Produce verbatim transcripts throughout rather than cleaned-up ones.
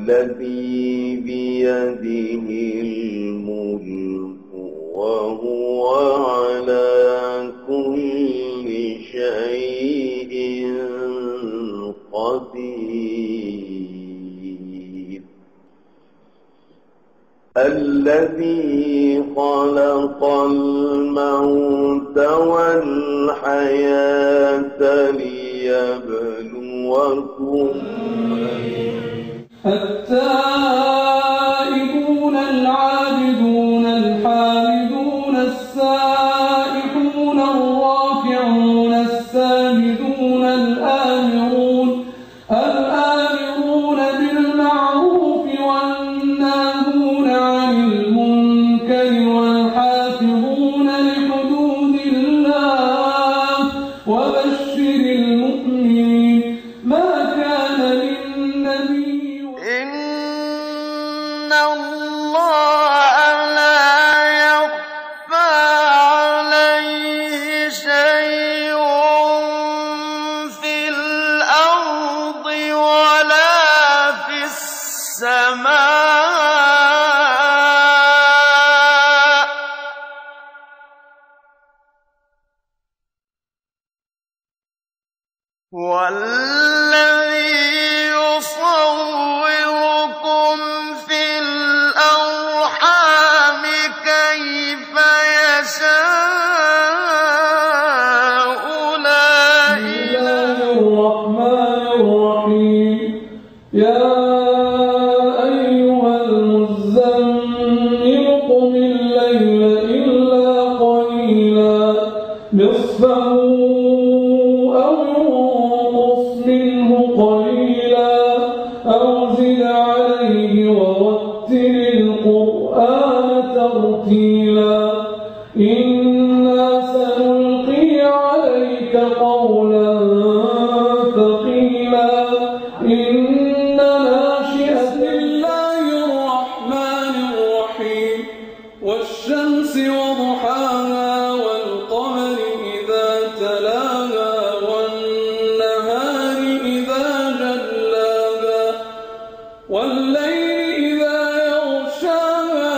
الذي بيده الملك وهو على كل شيء قدير الذي خلق الموت والحياة ليبلوكم التائبون العابدون الحامدون السائحون الراكعون الساجدون الآمرون الآمرون بالمعروف والناهون عن المنكر والحافظون لحدود الله وبشر المؤمنين ما كان للنبي إن الله لا يخفى عليه شيء في الأرض ولا في السماء والذي يصوركم في الأرحام كيف يشاء لا إله الرحمن الرحيم يا أيها المزمل قم الليل إلا قليلا نصفه أو انقص منه قليلا أو زد عليه ورتل القرآن ترتيلا إنا سنلقي عليك قولا ثقيلا إن ناشئة الله الرحمن الرحيم والشمس وضحاها والقمر إذا تلاها والنهار إذا جلاها والليل إذا يغشاها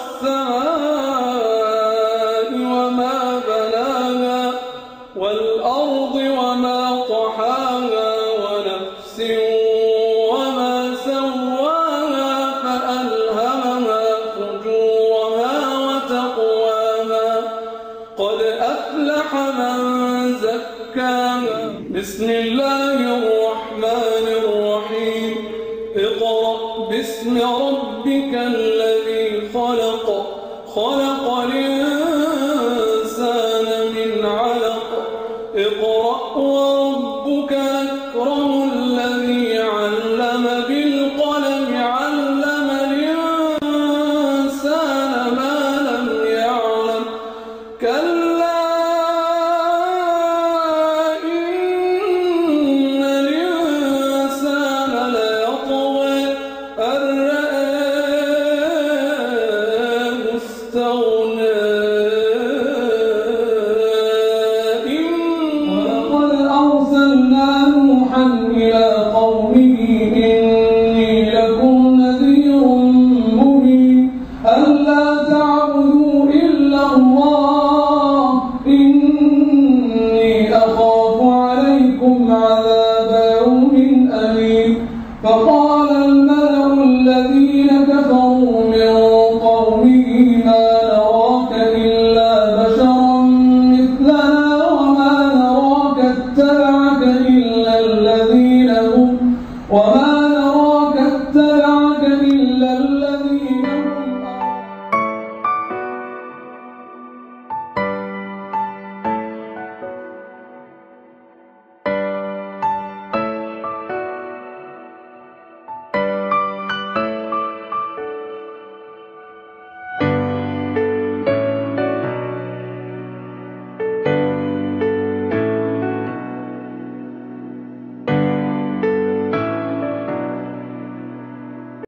والسماء وما بناها والأرض وما طحاها ونفس وما سواها فألهمها فجورها وتقواها قد أفلح من زكاها بسم الله الرحمن الرحيم اقرأ باسم ربك الذي خلق خلق الإنسان من علق اقرأ وربك أكرم الذي علم بالقلم علم الإنسان ما لم يعلم كلا إن الإنسان ليطغى أن رآه استغنى